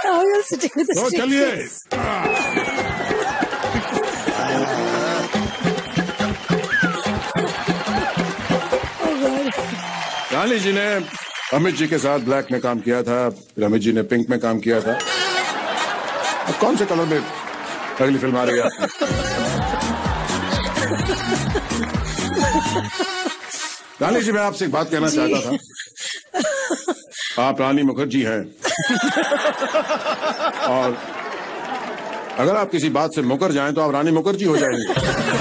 How you are sitting with a तो straight चलिए face? Oh God. रानी जी ने अमित जी के साथ ब्लैक में काम किया था, फिर अमित जी ने पिंक में काम किया था। अब कौन से कलर में अगली फिल्म आ रही है आपकी? रानी जी, मैं आपसे एक बात कहना चाहता था। आप रानी मुखर्जी हैं और अगर आप किसी बात से मुकर जाएं तो आप रानी मुखर्जी हो जाएंगे।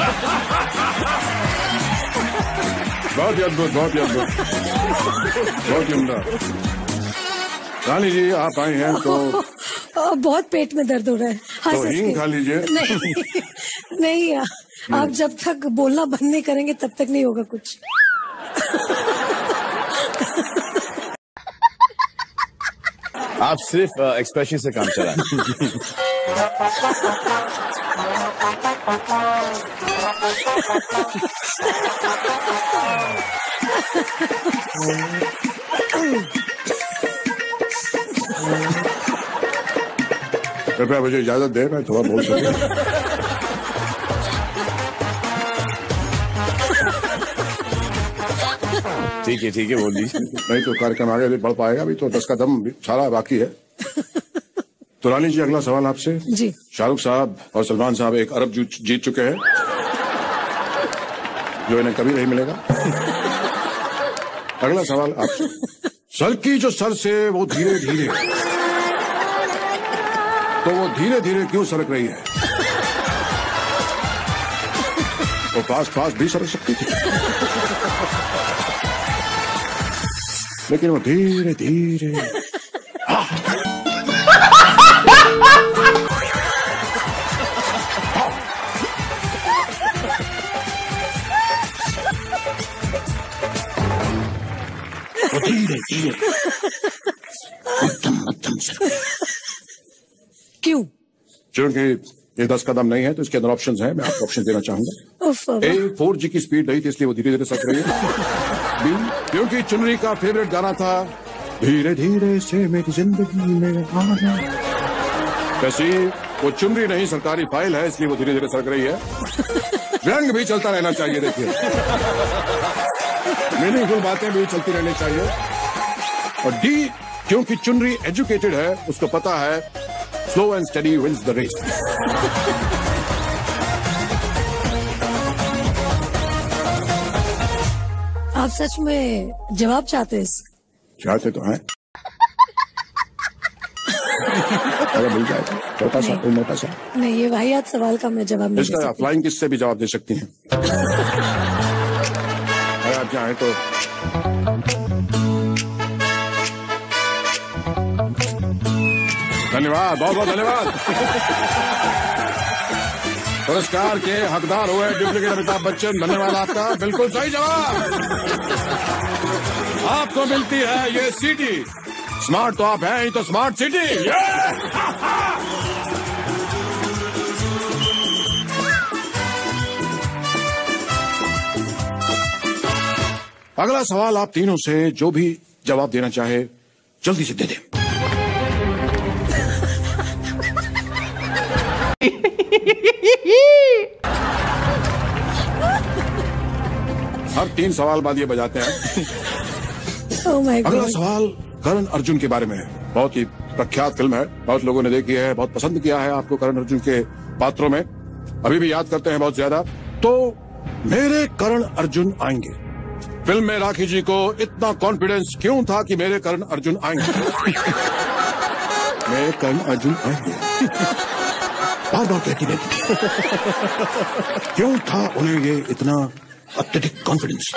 बहुत ही अद्भुत, बहुत ही अद्भुत, बहुत ही उम्दा। रानी जी, आप आई हैं तो बहुत पेट में दर्द हो रहा है। तो हींग खा लीजिए। नहीं, नहीं आप जब तक बोलना बंद नहीं करेंगे तब तक नहीं होगा कुछ। आप सिर्फ एक्सप्रेशन से काम चलाएं। कृपया मुझे इजाजत दे, मैं थोड़ा बोल सकूं। ठीक है बोल दीजिए। नहीं तो कार्यक्रम आगे भी बढ़ पाएगा, अभी तो 10 कदम सारा बाकी है। तो रानी जी, अगला सवाल आपसे। जी। शाहरुख साहब और सलमान साहब 1 अरब जीत चुके हैं, जो इन्हें कभी नहीं मिलेगा। अगला सवाल आपसे। सर की जो सर से वो धीरे धीरे, तो वो धीरे धीरे क्यों सरक रही है? वो पास भी सरक सकती थी, लेकिन वो धीरे धीरे। वो धीरे धीरे मध्यम सरक। क्यों? क्योंकि ये 10 कदम नहीं है तो इसके अंदर ऑप्शंस हैं, मैं आपको ऑप्शन देना चाहूंगा। A, 4G की स्पीड नहीं थी इसलिए वो धीरे धीरे सरक रही है। B, क्योंकि चुनरी का फेवरेट गाना था धीरे धीरे से मेरी जिंदगी में आना। C, वो चुनरी नहीं सरकारी फाइल है इसलिए वो धीरे धीरे सरक रही है। व्यंग भी चलता रहना चाहिए, देखिए मीनिंगफुल बातें भी चलती रहनी चाहिए। और D, क्योंकि चुनरी एजुकेटेड है, उसको पता है slow and steady wins the race. आप सच में जवाब चाहते हैं इसका? चाहते तो हैं। अगर मिल जाए छोटा सा, कोई मोटा सा। नहीं, ये वाहियात सवाल का मैं जवाब नहीं दे इसका सकती। फ्लाइंग किस से भी जवाब दे सकती हैं। अगर आप चाहें तो। धन्यवाद, बहुत बहुत धन्यवाद। पुरस्कार के हकदार हुए डुप्लीकेट अमिताभ बच्चन, धन्यवाद आपका। बिल्कुल सही जवाब। आपको मिलती है ये सीटी। स्मार्ट तो आप हैं ही, तो स्मार्ट सिटी। अगला सवाल आप तीनों से जो भी जवाब देना चाहे जल्दी से दे दें। हर 3 सवाल बाद ये बजाते हैं। Oh my God. अगला सवाल करण अर्जुन के बारे में है। बहुत ही प्रख्यात फिल्म है, बहुत लोगों ने देखी है, बहुत पसंद किया है आपको करण अर्जुन के पात्रों में, अभी भी याद करते हैं बहुत ज्यादा। तो मेरे करण अर्जुन आएंगे। फिल्म में राखी जी को इतना कॉन्फिडेंस क्यों था कि मेरे करण अर्जुन आएंगे? मेरे करण अर्जुन आएंगे बार बार कहती रहती। क्यों था उन्हें ये इतना अत्यधिक कॉन्फिडेंस?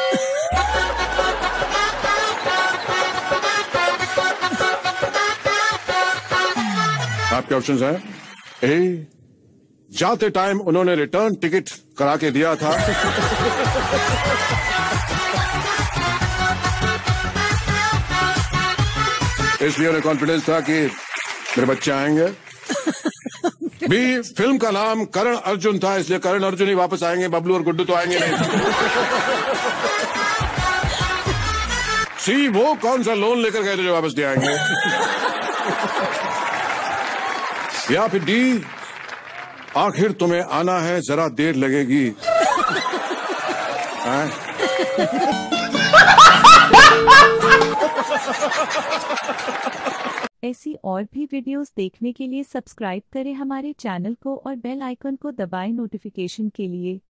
आपके ऑप्शंस हैं। ए, जाते टाइम उन्होंने रिटर्न टिकट करा के दिया था। इसलिए उन्हें कॉन्फिडेंस था कि मेरे बच्चे आएंगे। बी, फिल्म का नाम करण अर्जुन था इसलिए करण अर्जुन ही वापस आएंगे, बबलू और गुड्डू तो आएंगे नहीं। सी, वो कौन सा लोन लेकर गए थे जो वापस दे आएंगे। या फिर डी, आखिर तुम्हें आना है, जरा देर लगेगी। ऐसी और भी वीडियोस देखने के लिए सब्सक्राइब करें हमारे चैनल को और बेल आइकन को दबाएं नोटिफिकेशन के लिए।